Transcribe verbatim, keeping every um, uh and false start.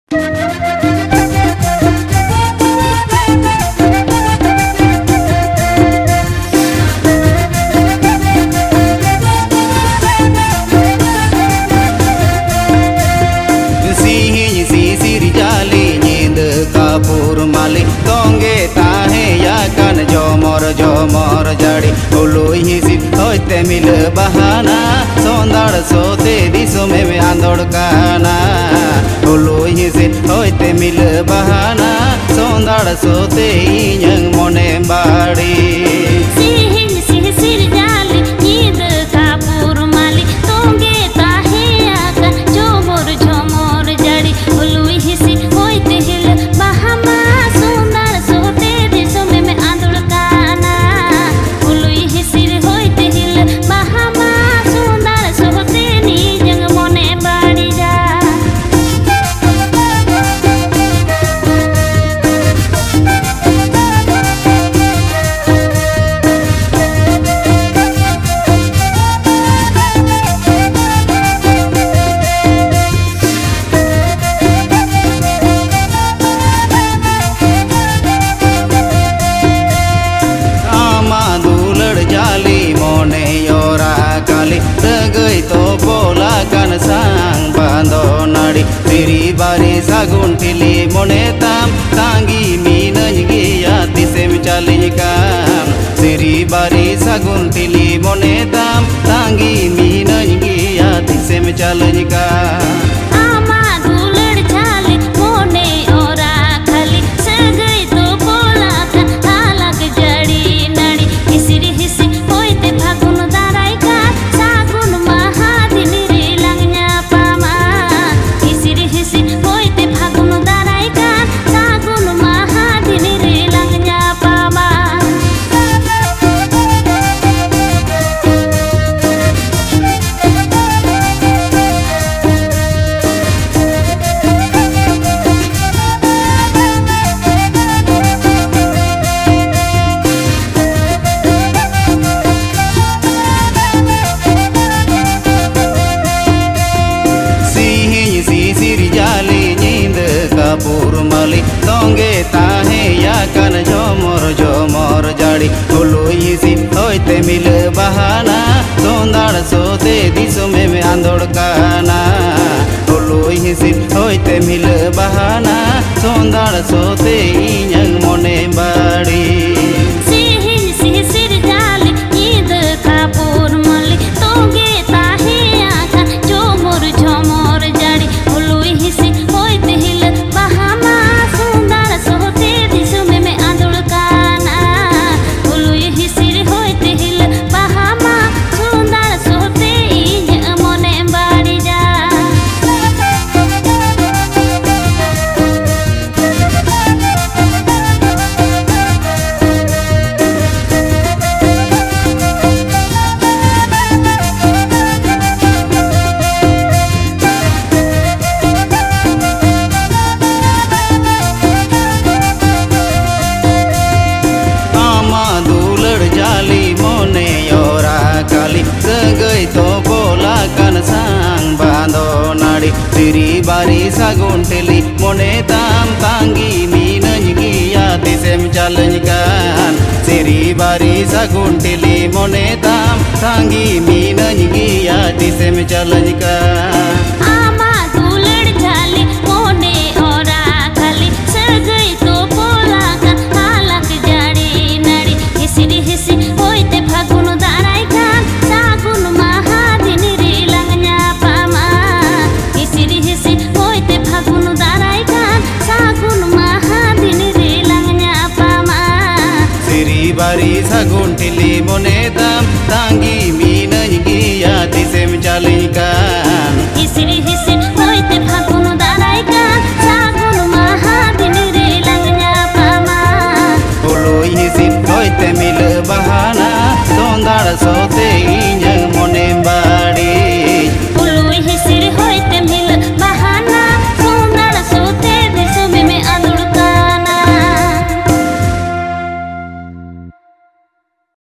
Jomor jadi ului hisi hoite mil bahana sondar sote disume me andor kana ului hisi hoite mil bahana sondar sote inyang mone badi sihin sihir jali nid kapur mali tonge tahe akan jomor jomor jadi ului hisi hoite hil bahama sondar sote disume me andor sang bando nadi tiri bari sagun tili monetam tangi minany giya tisem chalinkan tiri bari sagun tili monetam tangi minany giya tisem chalinkan Purmali tonge tahe ya kan jomor jomor jadi ului hisi hoite mil bahana sondar sote disume me andor kana ului hisi hoite mil bahana sondar sote inyang mone badi sihin sihir jali nid kapur mali tonge tahe akan jomor jomor jadi ului hisi hoite hil sang bando nadi tiri bari sagun tili monetam tangi minany giya tisem chalankan tiri bari sagun tili monetam tangi minany giya tisem chalankan